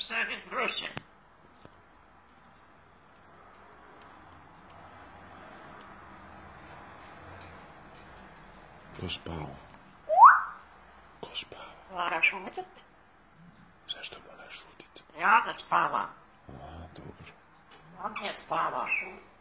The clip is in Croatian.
stavim brusem. Ko spava? Ko spava? Mora šutit. Zašto moraš šutit? Ja da spavam. Aha, dobro. On je spava šutit.